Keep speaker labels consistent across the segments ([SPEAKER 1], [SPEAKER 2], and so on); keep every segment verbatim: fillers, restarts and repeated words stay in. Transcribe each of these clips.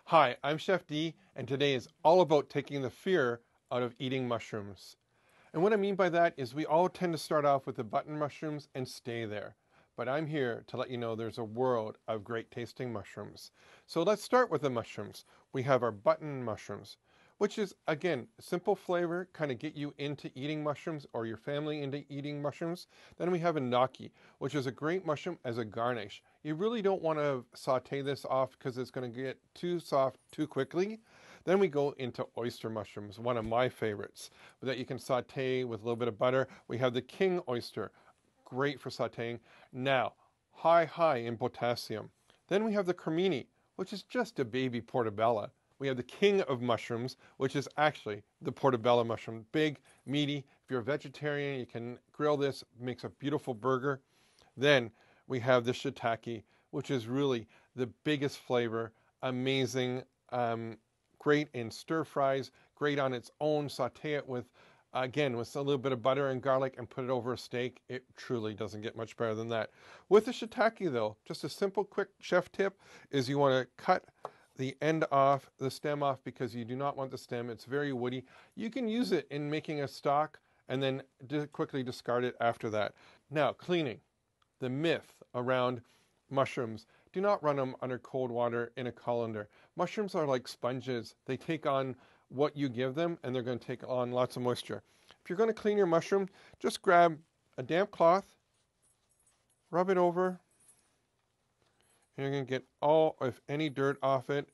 [SPEAKER 1] Hi, I'm Chef D, and today is all about taking the fear out of eating mushrooms. And what I mean by that is we all tend to start off with the button mushrooms and stay there. But I'm here to let you know there's a world of great tasting mushrooms. So let's start with the mushrooms. We have our button mushrooms, which is, again, simple flavor, kind of get you into eating mushrooms or your family into eating mushrooms. Then we have a gnocchi, which is a great mushroom as a garnish. You really don't want to saute this off because it's going to get too soft too quickly. Then we go into oyster mushrooms, one of my favorites, that you can saute with a little bit of butter. We have the king oyster, great for sauteing. Now, high, high in potassium. Then we have the cremini, which is just a baby portobello. We have the king of mushrooms, which is actually the portobello mushroom. Big, meaty. If you're a vegetarian, you can grill this. Makes a beautiful burger. Then we have the shiitake, which is really the biggest flavor. Amazing. Um, great in stir fries. Great on its own. Saute it with, again, with a little bit of butter and garlic and put it over a steak. It truly doesn't get much better than that. With the shiitake, though, just a simple, quick chef tip is you want to cut the end off, the stem off, because you do not want the stem. It's very woody. You can use it in making a stock and then quickly discard it after that. Now, cleaning. The myth around mushrooms. Do not run them under cold water in a colander. Mushrooms are like sponges. They take on what you give them, and they're going to take on lots of moisture. If you're going to clean your mushroom, just grab a damp cloth, rub it over, and you're going to get all of any dirt off it,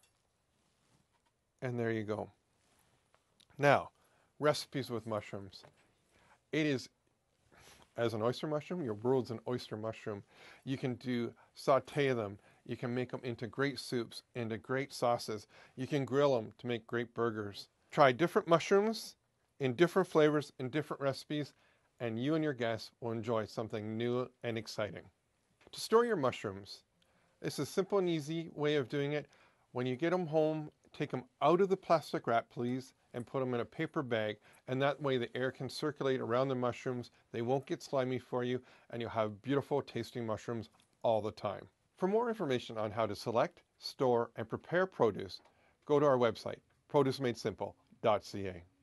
[SPEAKER 1] and there you go. Now, recipes with mushrooms. It is, as an oyster mushroom, your world's an oyster mushroom. You can do saute them. You can make them into great soups, into great sauces. You can grill them to make great burgers. Try different mushrooms in different flavors, in different recipes, and you and your guests will enjoy something new and exciting. To store your mushrooms, it's a simple and easy way of doing it. When you get them home, take them out of the plastic wrap, please, and put them in a paper bag, and that way the air can circulate around the mushrooms. They won't get slimy for you, and you'll have beautiful tasting mushrooms all the time. For more information on how to select, store, and prepare produce, go to our website, produce made simple dot c a.